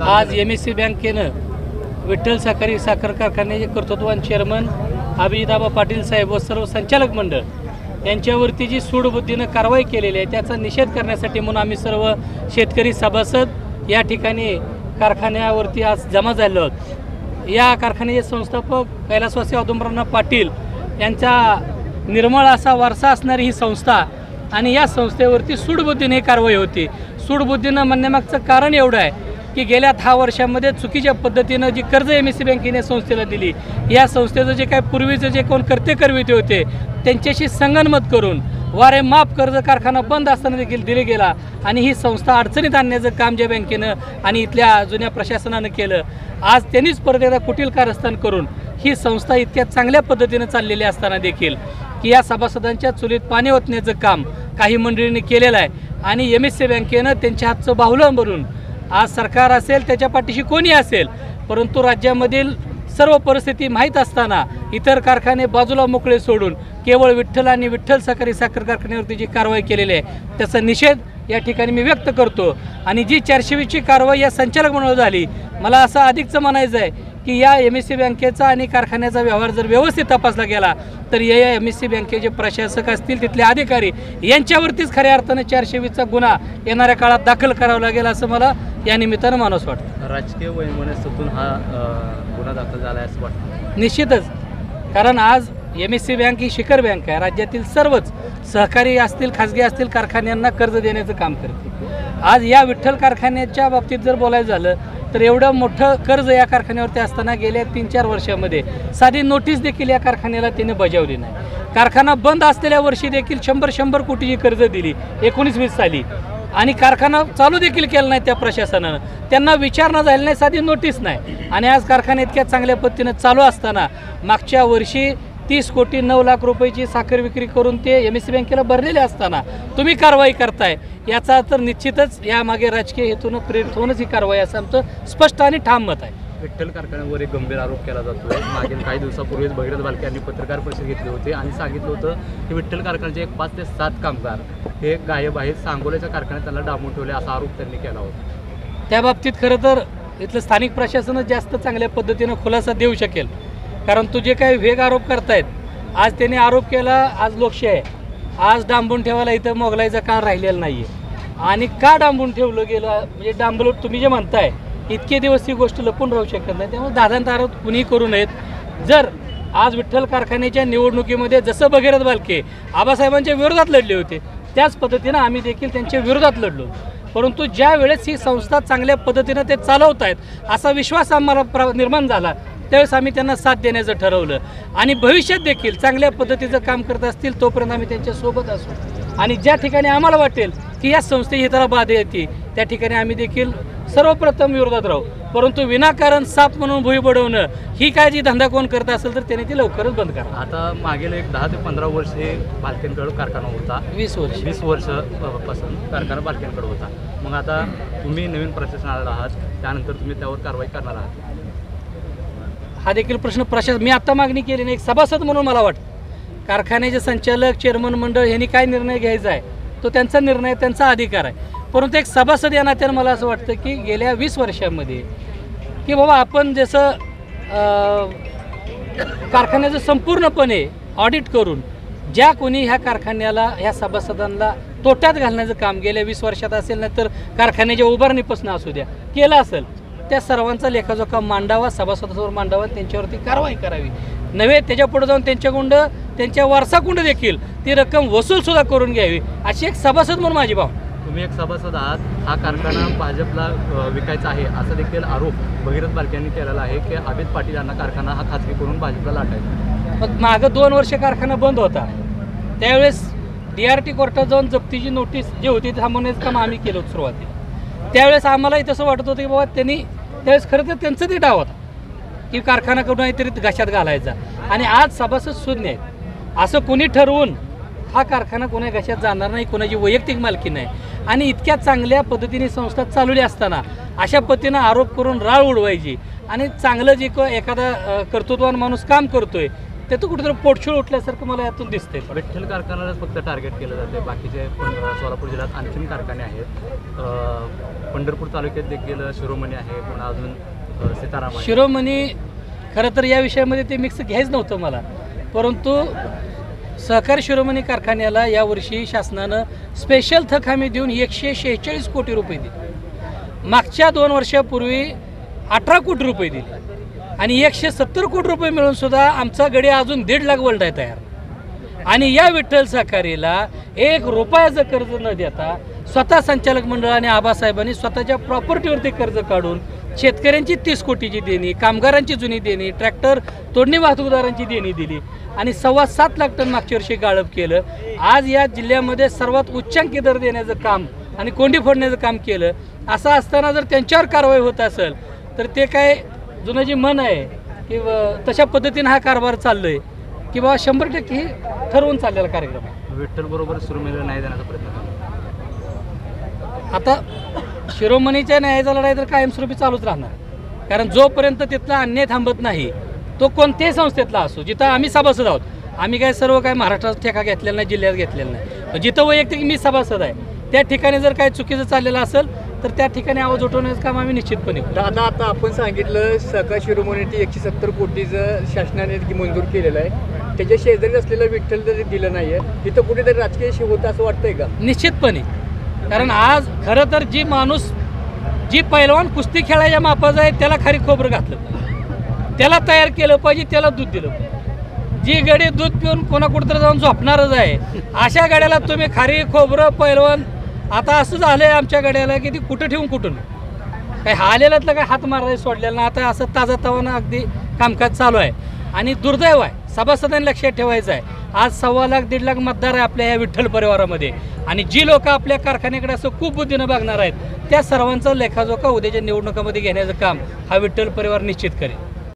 आज MSC बँकेनं विठ्ठल साखर कारखान्याचे कर्तृत्ववान चेअरमन अभिजिताबा पाटील साहेब व सर्व संचालक मंडळ यांच्यावरती जी सूडबुद्धीनं कारवाई केलेली आहे त्याचा निषेध करण्यासाठी म्हणून आम्ही सर्व शेतकरी सभासद या ठिकाणी कारखान्यावरती आज जमा झालो आहोत। या कारखान्याचे संस्थापक कैलासवासी औदुंबराव पाटील यांचा निर्मळ असा वारसा असणारी ही संस्था आणि या संस्थेवरती सूडबुद्धीने कारवाई होती। सूडबुद्धीनं म्हणण्यामागचं कारण एवढं आहे की गेल्या 10 वर्षांमध्ये चुकीच्या पद्धतीनं जी कर्ज MSC बँकेने संस्थेला दिली, या संस्थेचं जे काय पूर्वीचं जे कोण कर्ते करविते होते त्यांच्याशी संगनमत करून वारेमाप कर्ज कारखाना बंद असताना देखील दिले गेला आणि ही संस्था अडचणीत आणण्याचं काम ज्या बँकेनं आणि इथल्या जुन्या प्रशासनानं केलं, आज त्यांनीच परत एकदा कुटील कारस्थान करून ही संस्था इतक्या चांगल्या पद्धतीनं चाललेली असताना देखील की या सभासदांच्या चुलीत पाणी ओतण्याचं काम काही मंडळींनी केलेलं आहे आणि MSC बँकेनं त्यांच्या हातचं बाहुलं भरून आज सरकार असेल त्याच्या पाठीशी कोणी असेल परंतु राज्यामधील सर्व परिस्थिती माहीत असताना इतर कारखाने बाजूला मोकळे सोडून केवळ विठ्ठल आणि विठ्ठल साखर कारखान्यावरती जी कारवाई केलेली आहे त्याचा निषेध या ठिकाणी मी व्यक्त करतो। आणि जी 420ची कारवाई या संचालक मंडळावर झाली, मला असं अधिकचं म्हणायचं आहे की या MSC बँकेचा आणि कारखान्याचा व्यवहार जर व्यवस्थित तपासला गेला तर या MSC बँकेचे प्रशासक असतील तिथले अधिकारी यांच्यावरतीच खऱ्या अर्थानं 420चा गुन्हा येणाऱ्या काळात दाखल करावा लागेल असं मला या निमित्तानं मानस वाटतं। राजकीय वैमनस्यातून हा गुन्हा दाखल झाला आहे असं वाटतं? निश्चितच, कारण आज MSC बँक ही शिखर बँक आहे, राज्यातील सर्वच सहकारी असतील खाजगी असतील कारखान्यांना कर्ज देण्याचं काम करते। आज या विठ्ठल कारखान्याच्या बाबतीत जर बोलायचं झालं तर एवढं मोठं कर्ज या कारखान्यावरती असताना गेल्या 3-4 वर्षामध्ये साधी नोटीस देखील या कारखान्याला त्याने बजावली नाही। कारखाना बंद असलेल्या वर्षी देखील 100 कोटीची कर्ज दिली 19-20 साली आणि कारखाना चालू देखील केला नाही त्या प्रशासनानं, त्यांना विचारणा झाली नाही, साधी नोटीस नाही। आणि आज कारखाना इतक्या चांगल्या पद्धतीनं चालू असताना मागच्या वर्षी 30 कोटी 9 लाख रुपयाची साखर विक्री करून ते MSC बँकेला भरलेले असताना तुम्ही कारवाई करताय, याचा तर निश्चितच यामागे राजकीय हेतून प्रेरित होऊनच ही कारवाई असं आमचं स्पष्ट आणि ठाम मत आहे। विठ्ठल कारखान्यावर एक गंभीर आरोप केला जातो। मागील काही दिवसापूर्वीच भगीरथ बालके यांनी पत्रकार परिषद घेतली होती आणि सांगितलं होतं की विठ्ठल कारखान्याचे 5 ते 7 कामगार हे गायब आहेत, सांगोल्याच्या कारखान्यात त्यांना डांबून ठेवले असा आरोप त्यांनी केला होता। त्या बाबतीत खरं तर इथलं स्थानिक प्रशासनच जास्त चांगल्या पद्धतीनं खुलासा देऊ शकेल, कारण तू जे काही वेग आरोप करतायत, आज त्यांनी आरोप केला आज लोकशाही आहे, आज डांबून ठेवायला इथं मोगलाईचा काळ राहिलेला नाही आहे आणि का डांबून ठेवलं गेलं म्हणजे डांबलं तुम्ही जे म्हणताय इतके दिवस ही गोष्ट लपून राहू शकत नाही, त्यामुळे दादांत आरोप कुणीही करू नयेत। जर आज विठ्ठल कारखान्याच्या निवडणुकीमध्ये जसं भगीरथ बालके आबासाहेबांच्या विरोधात लढले होते त्याच पद्धतीनं आम्ही देखील त्यांच्या विरोधात लढलो, परंतु ज्या वेळेस ही संस्था चांगल्या पद्धतीनं ते चालवत आहेत असा विश्वास आम्हाला निर्माण झाला त्यावेळेस आम्ही त्यांना साथ देण्याचं ठरवलं आणि भविष्यात देखील चांगल्या पद्धतीचं काम करत असतील तोपर्यंत आम्ही त्यांच्यासोबत असू आणि ज्या ठिकाणी आम्हाला वाटेल की या संस्थेची हिताला बाधा येते त्या ठिकाणी आम्ही देखील सर्वप्रथम विरोधात राहू, परंतु विनाकारण साप म्हणून भुई बडवणं ही काय जी धंदा कोण करत असेल तर त्याने ती लवकरच बंद करा। आता मागील एक 10 ते 15 वर्ष हे बालकेंकडे कारखाना होता, 20 वर्षापासून कारखाना बालकेंकडे होता, मग आता तुम्ही नवीन प्रशासनाला आहात त्यानंतर तुम्ही त्यावर कारवाई करणार आहात? हा देखील प्रश्न प्रशासन मी आता मागणी केली नाही, एक सभासद म्हणून मला वाटतं कारखान्याचे संचालक चेअरमन मंडळ यांनी काय निर्णय घ्यायचा आहे तो त्यांचा निर्णय, त्यांचा अधिकार आहे, परंतु एक सभासद या नात्यानं मला असं वाटतं की गेल्या 20 वर्षांमध्ये की बाबा आपण जसं कारखान्याचं संपूर्णपणे ऑडिट करून ज्या कोणी ह्या कारखान्याला ह्या सभासदांना तोट्यात घालण्याचं काम गेल्या 20 वर्षात असेल नाही तर कारखान्याच्या उभारणीपासून असू द्या केलं असेल त्या सर्वांचा लेखाजोखा मांडावा, सभासदांसमोर मांडावा, त्यांच्यावरती कारवाई करावी नव्हे त्याच्या पुढे जाऊन त्यांच्याकुंड त्यांच्या वारसाकुंड देखील ती रक्कम वसूलसुद्धा करून घ्यावी अशी एक सभासद म्हणून माझी भावना। तुम्ही एक सभासद आहात, हा कारखाना भाजपला विकायचा आहे असा देखील आरोप भगीरथ बालके यांनी केलेला आहे की अमित पाटील यांना कारखाना हा खाजगी करून भाजपला लाटायचा। मग मागं 2 वर्ष कारखाना बंद होता त्यावेळेस DRT कोर्टात जाऊन जप्तीची नोटीस जी होती थांबवण्याचं काम आम्ही केलं होतं सुरुवातीला। त्यावेळेस आम्हालाही तसं वाटत होतं की बाबा त्यांनी त्यावेळेस खरं तर त्यांचं ते डाव होता की कारखाना करून काहीतरी घशात घालायचा आणि आज सभासद शून्य आहेत असं कोणी ठरवून हा कारखाना कोणा घशात जाणार नाही, कोणाची वैयक्तिक मालकी नाही आणि इतक्या चांगल्या पद्धतीने संस्था चालवली असताना अशा पद्धतीनं आरोप करून राळ उडवायची आणि चांगलं जे एखादा कर्तृत्ववान माणूस काम करतोय त्यातून कुठेतरी पोटशूळ उठल्यासारखं मला यातून दिसतंय. विठ्ठल कारखान्यालाच फक्त टार्गेट केलं जाते, बाकीचे सोलापूर जिल्ह्यात आणखीन कारखाने आहेत. पंढरपूर तालुक्यात देखील शिरोमणी आहे, पुन्हा अजून सीताराम आहे. शिरोमणी खरं तर या विषयामध्ये ते मिक्स घ्यायच नव्हतं मला, परंतु सहकारी शिरोमणी कारखान्याला यावर्षी शासनानं स्पेशल थक हमी देऊन 146 कोटी रुपये दिले. मागच्या 2 वर्षापूर्वी 18 कोटी रुपये दिले आणि 170 कोटी रुपये मिळून सुद्धा आमचा गडी अजून 1.5 लाख वलडाय तयार. आणि या विठ्ठल सहकारीला 1 रुपयाचं कर्ज न देता स्वतः संचालक मंडळ आणि आबासाहेबांनी स्वतःच्या प्रॉपर्टीवरती कर्ज काढून शेतकऱ्यांची 30 कोटीची देणी, कामगारांची जुनी देणी, ट्रॅक्टर तोडणी वाहतूकदारांची देणी दिली आणि 7.25 लाख टन मागच्या वर्षी गाळप केलं. आज या जिल्ह्यामध्ये सर्वात उच्चांकी दर देण्याचं काम आणि कोंडी फोडण्याचं काम केलं. असं असताना जर त्यांच्यावर कारवाई होत असेल तर ते काय जुनं जी मन आहे की तशा पद्धतीनं हा कारभार चाललोय की बाबा 100% हे ठरवून चाललेला कार्यक्रम आहे. विठ्ठल बरोबर शिरोमणीला न्याय देण्याचा प्रयत्न करतो. आता शिरोमणीच्या न्यायाचा लढाई तर कायमस्वरूपी चालूच राहणार, कारण जोपर्यंत तिथला अन्याय थांबत नाही तो कोणत्याही संस्थेतला असो, जिथं आम्ही सभासद आहोत. आम्ही काय सर्व काय महाराष्ट्रात ठेका घेतलेला नाही, जिल्ह्यात घेतलेला नाही. जिथं वैयक्तिक मी सभासद आहे त्या ठिकाणी जर काही चुकीचं चाललेलं असेल तर त्या ठिकाणी आवाज उठवण्याचं काम आम्ही निश्चितपणे करू. दादा, आता आपण सांगितलं सहकार शिरोमणीसाठी 170 कोटीचं शासनाने मंजूर केलेलं आहे. त्याच्या शेजारी असलेलं विठ्ठल जर दिलं नाही आहे तिथं कुठेतरी राजकीय शिव होतं असं वाटतंय का? निश्चितपणे, कारण आज खरं तर जी पैलवान कुस्ती खेळायच्या मापाचं आहे त्याला खारी खोबरं घातलं पाहिजे, त्याला तयार केलं पाहिजे, त्याला दूध दिलं पाहिजे. जी गडी दूध पिऊन कोणा कुठंतरी जाऊन झोपणारच आहे अशा गाड्याला तुम्ही खारी खोबरं पैलवान. आता असं झालं आहे आमच्या गाड्याला की ती कुठं ठेवून कुठून काही आलेल्यातलं काय हात मारायला सोडलेलं ना. आता असं ताजा तवानं अगदी कामकाज चालू आहे आणि दुर्दैव आहे, सभासदांनी लक्षात ठेवायचं आहे. आज 1.25 लाख 1.5 लाख मतदार आहे आपल्या या विठ्ठल परिवारामध्ये आणि जी लोक आपल्या कारखान्याकडे असं खूप बुद्धीनं बघणार आहेत त्या सर्वांचा लेखाजोखा उद्याच्या निवडणुकामध्ये घेण्याचं काम हा विठ्ठल परिवार निश्चित करेल.